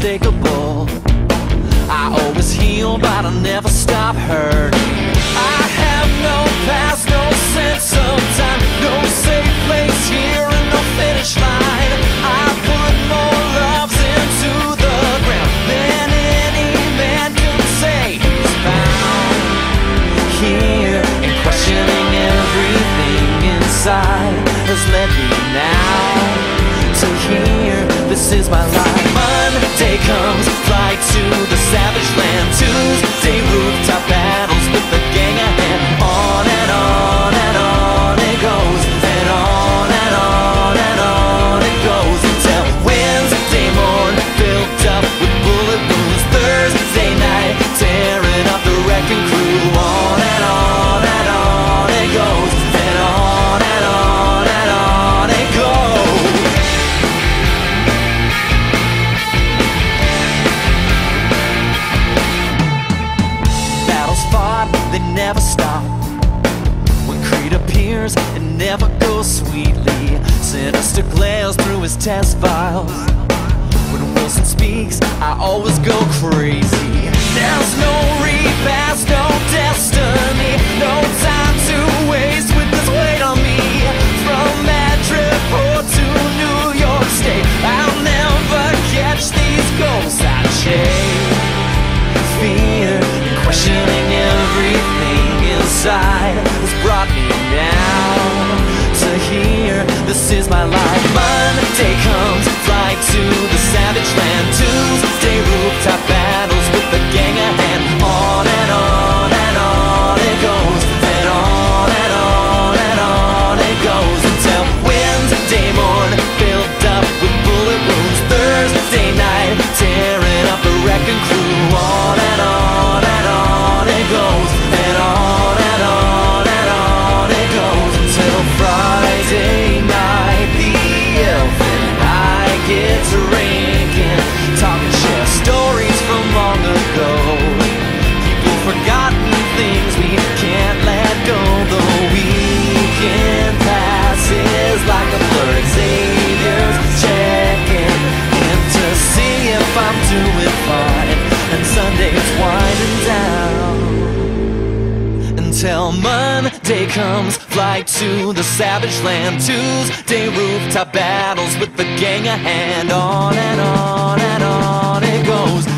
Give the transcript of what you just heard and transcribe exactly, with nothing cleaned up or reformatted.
unmistakable. I always heal, but I'll never stop hurting. I have no past, no sense of time, no safe place here and no finish line. I put more loves into the ground than any man can say he's found. Here and questioning everything inside has led me now to here. This is my life. Monday comes, fly to the savage land. Tuesday, rooftop battles with the gang ahead. On and on and on it goes, and on and on and on it goes, until Wednesday morn, filled up with bullet wounds. Thursday night, tearing up the wrecking crew. On and on and on it goes, and on and on and on it goes. Battles fought, they never stop. When creed appears, it never goes sweetly. Sinister glares through his test files. When Wilson speaks, I always go crazy. There's no repass, no destiny, no time to waste with this weight on me. From Madrid Port to New York State, I'll never catch these ghosts I chase. Fear, questioning everything inside has brought me down to here. This is my life. Monday comes, fly to the savage land. Tuesday, rooftop battles with the gang ahead. On and on and on it goes, and on and on and on it goes, until Wednesday morn, filled up with bullet wounds. Thursday night, tearing up the wrecking crew. On and on and on it goes, and on and on and on it goes, until Friday night, the elf and I get to drinking, talking share stories from long ago. People forgotten things we can't let go. The weekend passes like a blurry. Saviors checking in to see if I'm doing fine, and Sunday's winding down until Monday comes, fly to the savage land. Tuesday, rooftop battles with the gang ahead. On and on and on it goes,